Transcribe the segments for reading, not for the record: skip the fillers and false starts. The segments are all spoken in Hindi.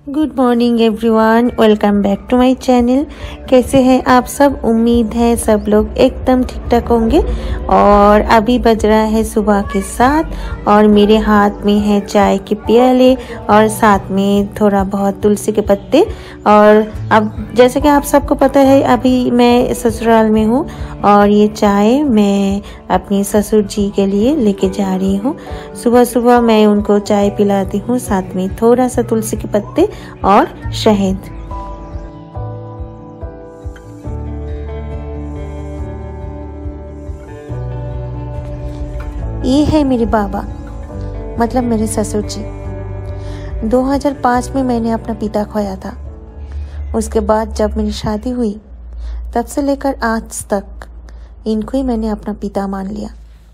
Good morning everyone, welcome back to my channel. कैसे हैं आप सब? उम्मीद है सब लोग एकदम ठीक ठाक होंगे। और अभी बज रहा है सुबह के 7 और मेरे हाथ में है चाय के प्याले और साथ में थोड़ा बहुत तुलसी के पत्ते। और अब जैसे कि आप सबको पता है अभी मैं ससुराल में हूँ और ये चाय मैं अपने ससुर जी के लिए लेके जा रही हूँ। सुबह सुबह मैं उनको चाय पिलाती हूँ, साथ में थोड़ा सा तुलसी के पत्ते और शहद। ये है मेरे बाबा, मतलब मेरे ससुर जी। 2005 में मैंने अपना पिता खोया था। उसके बाद जब मेरी शादी हुई तब से लेकर आज तक इनको ही मैंने अपना पिता मान लिया।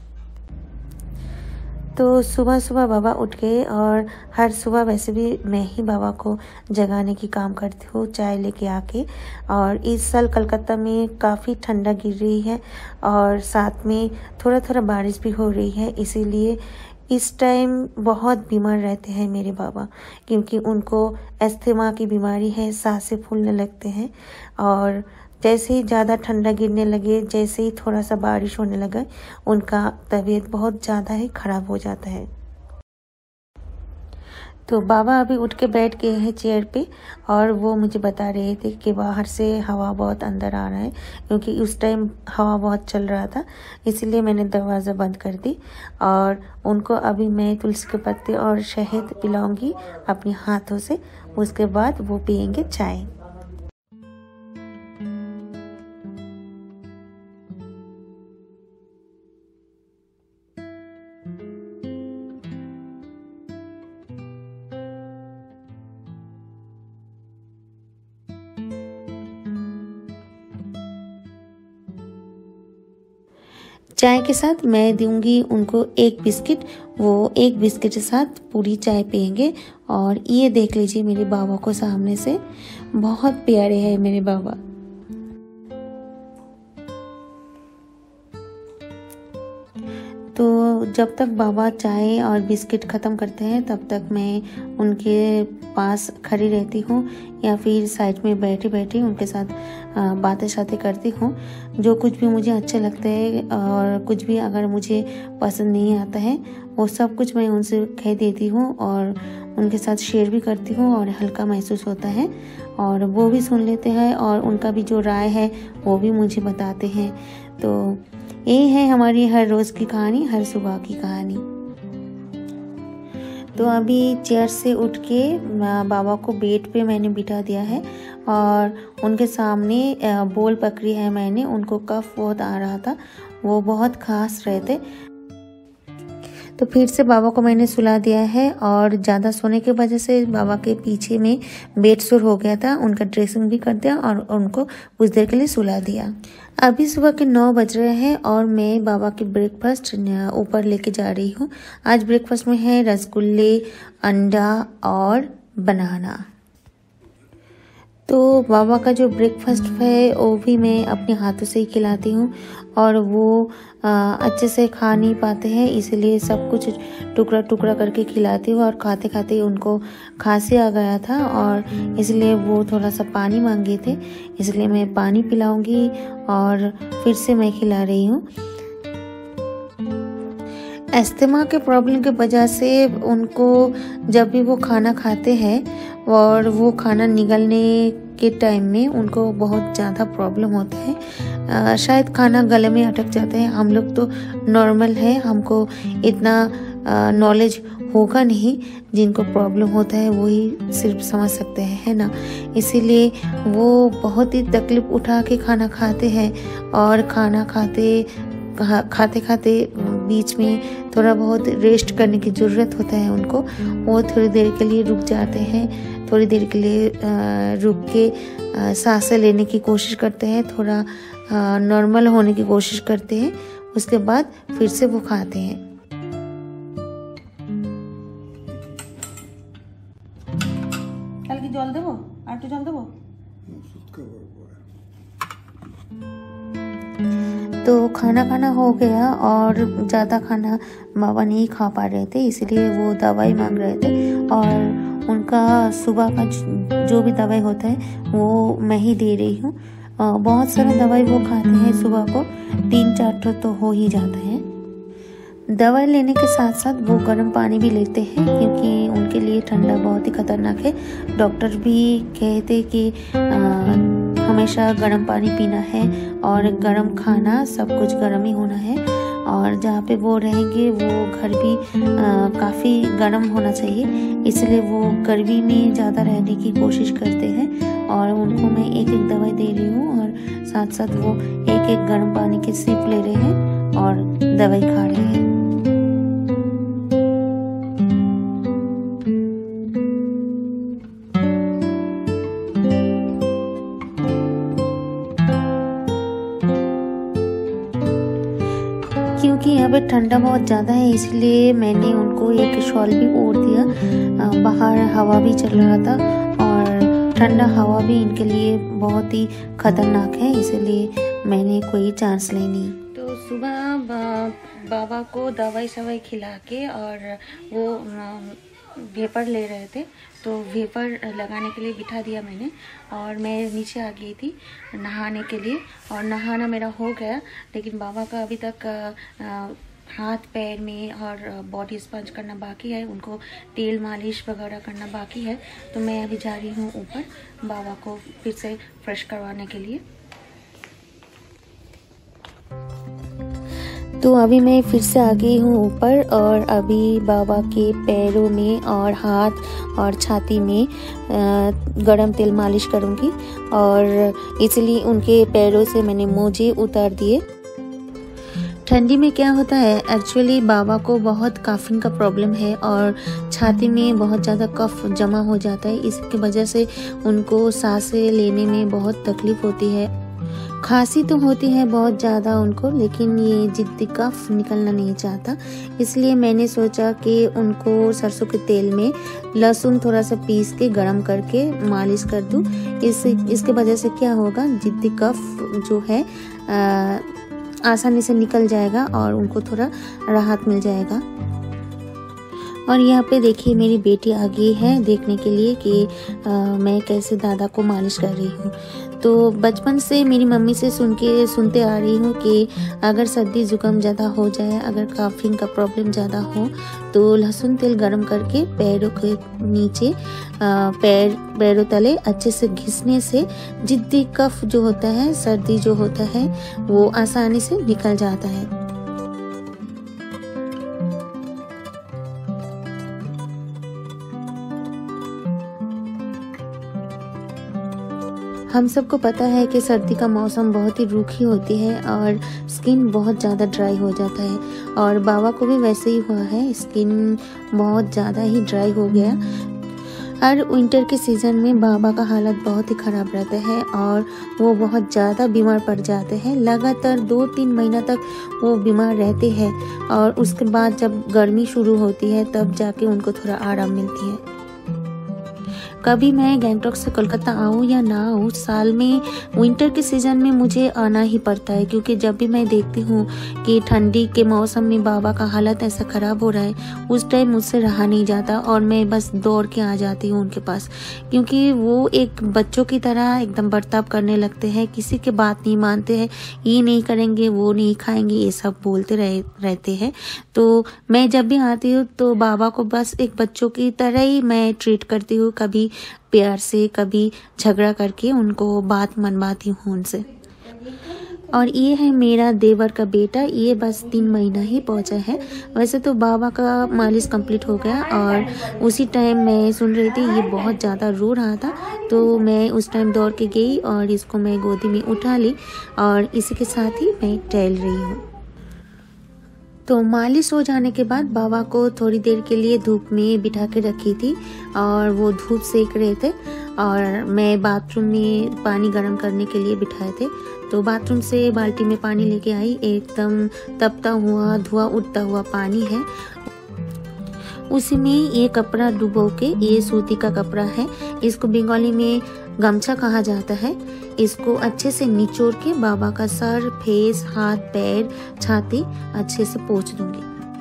तो सुबह सुबह बाबा उठ गए और हर सुबह वैसे भी मैं ही बाबा को जगाने की काम करती हूँ चाय लेके आके। और इस साल कलकत्ता में काफ़ी ठंडा गिर रही है और साथ में थोड़ा थोड़ा बारिश भी हो रही है, इसीलिए इस टाइम बहुत बीमार रहते हैं मेरे बाबा, क्योंकि उनको अस्थमा की बीमारी है, सांसें फूलने लगते हैं। और जैसे ही ज़्यादा ठंडा गिरने लगे, जैसे ही थोड़ा सा बारिश होने लगा, उनका तबीयत बहुत ज़्यादा ही ख़राब हो जाता है। तो बाबा अभी उठ के बैठ गए हैं चेयर पे और वो मुझे बता रहे थे कि बाहर से हवा बहुत अंदर आ रहा है, क्योंकि उस टाइम हवा बहुत चल रहा था, इसीलिए मैंने दरवाज़ा बंद कर दी। और उनको अभी मैं तुलसी के पत्ते और शहद पिलाऊंगी अपने हाथों से, उसके बाद वो पियेंगे चाय। चाय के साथ मैं दूंगी उनको एक बिस्किट, वो एक बिस्किट के साथ पूरी चाय पियेंगे। और ये देख लीजिए मेरे बाबा को सामने से, बहुत प्यारे हैं मेरे बाबा। तो जब तक बाबा चाय और बिस्किट ख़त्म करते हैं तब तक मैं उनके पास खड़ी रहती हूँ या फिर साइड में बैठी बैठी उनके साथ बातें शातें करती हूँ। जो कुछ भी मुझे अच्छा लगता है और कुछ भी अगर मुझे पसंद नहीं आता है वो सब कुछ मैं उनसे कह देती हूँ और उनके साथ शेयर भी करती हूँ और हल्का महसूस होता है और वो भी सुन लेते हैं और उनका भी जो राय है वो भी मुझे बताते हैं। तो यही है हमारी हर रोज़ की कहानी, हर सुबह की कहानी। तो अभी चेयर से उठ के बाबा को बेड पे मैंने बिठा दिया है और उनके सामने बोल पकड़ी है मैंने। उनको कफ बहुत आ रहा था, वो बहुत खांस रहे थे। तो फिर से बाबा को मैंने सुला दिया है और ज़्यादा सोने की वजह से बाबा के पीछे में बेड शोर हो गया था, उनका ड्रेसिंग भी कर दिया और उनको कुछ देर के लिए सुला दिया। अभी सुबह के 9 बज रहे हैं और मैं बाबा के ब्रेकफास्ट ऊपर लेके जा रही हूँ। आज ब्रेकफास्ट में है रसगुल्ले, अंडा और बनाना। तो बाबा का जो ब्रेकफास्ट है वो भी मैं अपने हाथों से ही खिलाती हूँ और वो अच्छे से खा नहीं पाते हैं, इसलिए सब कुछ टुकड़ा टुकड़ा करके खिलाती हूँ। और खाते खाते उनको खांसी आ गया था और इसलिए वो थोड़ा सा पानी मांगे थे, इसलिए मैं पानी पिलाऊंगी और फिर से मैं खिला रही हूँ। अस्थमा के प्रॉब्लम के वजह से उनको जब भी वो खाना खाते हैं और वो खाना निगलने के टाइम में उनको बहुत ज़्यादा प्रॉब्लम होता है। शायद खाना गले में अटक जाता है। हम लोग तो नॉर्मल है, हमको इतना नॉलेज होगा नहीं, जिनको प्रॉब्लम होता है वही सिर्फ समझ सकते हैं, है ना। इसीलिए वो बहुत ही तकलीफ उठा के खाना खाते हैं और खाना खाते खाते बीच में थोड़ा बहुत रेस्ट करने की ज़रूरत होता है उनको। वो थोड़ी देर के लिए रुक जाते हैं, थोड़ी देर के लिए रुक के सांसें लेने की कोशिश करते हैं, थोड़ा नॉर्मल होने की कोशिश करते हैं, उसके बाद फिर से वो खाते हैं। कल की जल देबो আর একটু জল দেবো। तो खाना खाना हो गया और ज़्यादा खाना बाबा नहीं खा पा रहे थे, इसलिए वो दवाई मांग रहे थे। और उनका सुबह का जो भी दवाई होता है वो मैं ही दे रही हूँ। बहुत सारा दवाई वो खाते हैं, सुबह को 3-4 तो हो ही जाता है। दवाई लेने के साथ साथ वो गर्म पानी भी लेते हैं, क्योंकि उनके लिए ठंडा बहुत ही खतरनाक है। डॉक्टर भी कहते कि हमेशा गर्म पानी पीना है और गर्म खाना, सब कुछ गर्म ही होना है। और जहाँ पे वो रहेंगे वो घर भी काफ़ी गर्म होना चाहिए, इसलिए वो गर्मी में ज़्यादा रहने की कोशिश करते हैं। और उनको मैं एक एक दवाई दे रही हूँ और साथ साथ वो एक एक गर्म पानी के सिप ले रहे हैं और दवाई खा रहे हैं। क्योंकि यहाँ पे ठंडा बहुत ज़्यादा है, इसलिए मैंने उनको एक शॉल भी ओढ़ दिया। बाहर हवा भी चल रहा था और ठंडा हवा भी इनके लिए बहुत ही खतरनाक है, इसलिए मैंने कोई चांस ली नहीं। तो सुबह बाबा को दवाई शवाई खिला के और वो वेपर ले रहे थे, तो वेपर लगाने के लिए बिठा दिया मैंने। और मैं नीचे आ गई थी नहाने के लिए, और नहाना मेरा हो गया। लेकिन बाबा का अभी तक हाथ पैर में और बॉडी स्पंज करना बाकी है, उनको तेल मालिश वगैरह करना बाकी है। तो मैं अभी जा रही हूँ ऊपर बाबा को फिर से फ्रेश करवाने के लिए। तो अभी मैं फिर से आ गई हूँ ऊपर, और अभी बाबा के पैरों में और हाथ और छाती में गरम तेल मालिश करूँगी। और इसलिए उनके पैरों से मैंने मोजे उतार दिए। ठंडी में क्या होता है, एक्चुअली बाबा को बहुत काफिंग का प्रॉब्लम है और छाती में बहुत ज़्यादा कफ जमा हो जाता है। इसकी वजह से उनको सांसें लेने में बहुत तकलीफ होती है। खांसी तो होती है बहुत ज़्यादा उनको, लेकिन ये जिद्दी कफ निकलना नहीं चाहता। इसलिए मैंने सोचा कि उनको सरसों के तेल में लहसुन थोड़ा सा पीस के गरम करके मालिश कर दूँ। इसके वजह से क्या होगा, जिद्दी कफ जो है आसानी से निकल जाएगा और उनको थोड़ा राहत मिल जाएगा। और यहाँ पे देखिए मेरी बेटी आ गई है देखने के लिए कि मैं कैसे दादा को मालिश कर रही हूँ। तो बचपन से मेरी मम्मी से सुनते आ रही हूँ कि अगर सर्दी जुकाम ज़्यादा हो जाए, अगर काफिंग का प्रॉब्लम ज़्यादा हो, तो लहसुन तेल गरम करके पैरों के नीचे पैरों तले अच्छे से घिसने से जिद्दी कफ जो होता है, सर्दी जो होता है, वो आसानी से निकल जाता है। हम सबको पता है कि सर्दी का मौसम बहुत ही रूखी होती है और स्किन बहुत ज़्यादा ड्राई हो जाता है, और बाबा को भी वैसे ही हुआ है, स्किन बहुत ज़्यादा ही ड्राई हो गया। हर विंटर के सीज़न में बाबा का हालत बहुत ही ख़राब रहता है और वो बहुत ज़्यादा बीमार पड़ जाते हैं। लगातार 2-3 महीना तक वो बीमार रहते हैं, और उसके बाद जब गर्मी शुरू होती है तब जाके उनको थोड़ा आराम मिलती है। कभी मैं गैंगटॉक से कोलकाता आऊँ या ना आऊँ, साल में विंटर के सीज़न में मुझे आना ही पड़ता है, क्योंकि जब भी मैं देखती हूँ कि ठंडी के मौसम में बाबा का हालत ऐसा ख़राब हो रहा है, उस टाइम मुझसे रहा नहीं जाता और मैं बस दौड़ के आ जाती हूँ उनके पास। क्योंकि वो एक बच्चों की तरह एकदम बर्ताव करने लगते हैं, किसी की बात नहीं मानते हैं, ये नहीं करेंगे, वो नहीं खाएंगे, ये सब बोलते रहते हैं। तो मैं जब भी आती हूँ तो बाबा को बस एक बच्चों की तरह ही मैं ट्रीट करती हूँ, कभी प्यार से, कभी झगड़ा करके उनको बात मनवाती हूँ उनसे। और ये है मेरा देवर का बेटा, ये बस 3 महीना ही पहुंचा है। वैसे तो बाबा का मालिश कंप्लीट हो गया, और उसी टाइम मैं सुन रही थी ये बहुत ज़्यादा रो रहा था, तो मैं उस टाइम दौड़ के गई और इसको मैं गोदी में उठा ली, और इसी के साथ ही मैं टहल रही हूँ। तो मालिश हो जाने के बाद बाबा को थोड़ी देर के लिए धूप में बिठा के रखी थी, और वो धूप सेक रहे थे, और मैं बाथरूम में पानी गर्म करने के लिए बिठाए थे। तो बाथरूम से बाल्टी में पानी लेके आई, एकदम तपता हुआ धुआं उठता हुआ पानी है। उसी में ये कपड़ा डुबो के, ये सूती का कपड़ा है, इसको बंगाली में गमछा कहा जाता है। इसको अच्छे से निचोड़ के बाबा का सर, फेस, हाथ, पैर, छाती अच्छे से पोंछ दूंगी।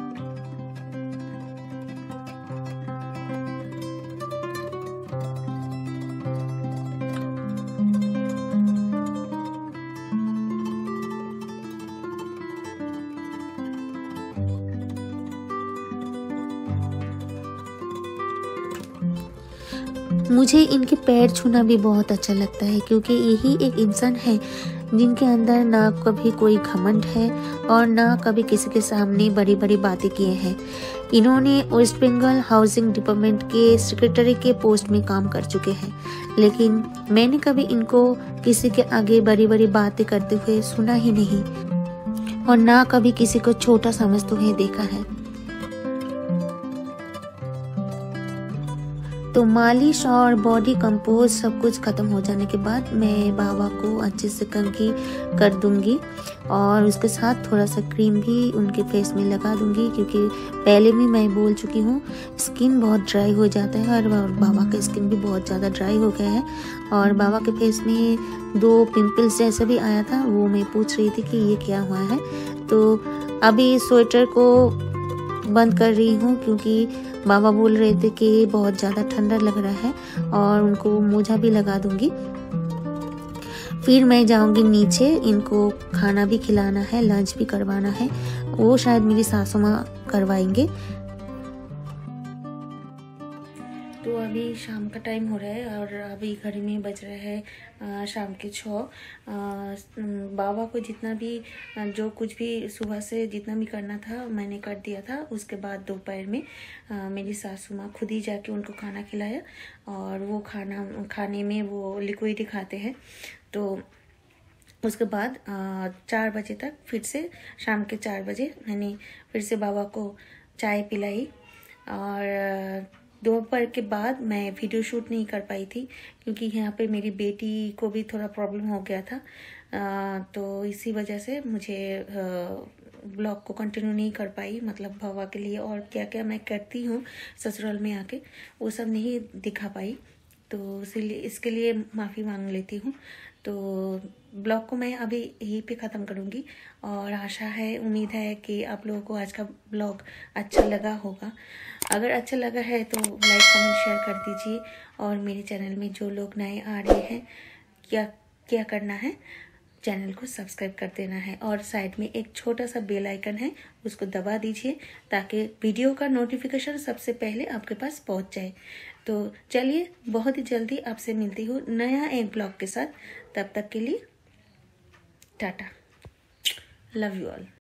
मुझे इनके पैर छूना भी बहुत अच्छा लगता है, क्योंकि यही एक इंसान है जिनके अंदर ना कभी कोई घमंड है और ना कभी किसी के सामने बड़ी बड़ी बातें किए हैं। इन्होंने वेस्ट बंगाल हाउसिंग डिपार्टमेंट के सेक्रेटरी के पोस्ट में काम कर चुके हैं, लेकिन मैंने कभी इनको किसी के आगे बड़ी बड़ी बातें करते हुए सुना ही नहीं और ना कभी किसी को छोटा समझते हुए देखा है। तो मालिश और बॉडी कंपोज सब कुछ खत्म हो जाने के बाद मैं बाबा को अच्छे से कंघी कर दूंगी और उसके साथ थोड़ा सा क्रीम भी उनके फेस में लगा दूंगी, क्योंकि पहले भी मैं बोल चुकी हूँ स्किन बहुत ड्राई हो जाता है और बाबा का स्किन भी बहुत ज़्यादा ड्राई हो गया है। और बाबा के फेस में 2 पिंपल्स जैसा भी आया था, वो मैं पूछ रही थी कि ये क्या हुआ है। तो अभी स्वेटर को बंद कर रही हूँ, क्योंकि बाबा बोल रहे थे कि बहुत ज़्यादा ठंडा लग रहा है, और उनको मोजा भी लगा दूंगी। फिर मैं जाऊंगी नीचे, इनको खाना भी खिलाना है, लंच भी करवाना है, वो शायद मेरी सासू माँ करवाएंगे। तो अभी शाम का टाइम हो रहा है और अभी घड़ी में बज रहा है शाम के 6। बाबा को जितना भी जो कुछ भी सुबह से जितना भी करना था मैंने कर दिया था। उसके बाद दोपहर में मेरी सासू माँ खुद ही जाके उनको खाना खिलाया, और वो खाने में वो लिक्विड ही खाते हैं। तो उसके बाद 4 बजे तक, फिर से शाम के 4 बजे मैंने फिर से बाबा को चाय पिलाई। और दोपहर के बाद मैं वीडियो शूट नहीं कर पाई थी, क्योंकि यहाँ पे मेरी बेटी को भी थोड़ा प्रॉब्लम हो गया था, तो इसी वजह से मुझे ब्लॉग को कंटिन्यू नहीं कर पाई। मतलब बाबा के लिए और क्या क्या मैं करती हूँ ससुराल में आके, वो सब नहीं दिखा पाई, तो इसीलिए इसके लिए माफ़ी मांग लेती हूँ। तो ब्लॉग को मैं अभी यहीं पे ख़त्म करूँगी, और आशा है, उम्मीद है कि आप लोगों को आज का ब्लॉग अच्छा लगा होगा। अगर अच्छा लगा है तो लाइक, कमेंट, शेयर कर दीजिए। और मेरे चैनल में जो लोग नए आ रहे हैं, क्या करना है, चैनल को सब्सक्राइब कर देना है, और साइड में एक छोटा सा बेल आइकन है, उसको दबा दीजिए ताकि वीडियो का नोटिफिकेशन सबसे पहले आपके पास पहुंच जाए। तो चलिए, बहुत ही जल्दी आपसे मिलती हूँ नया एक ब्लॉग के साथ। तब तक के लिए टाटा, लव यू ऑल।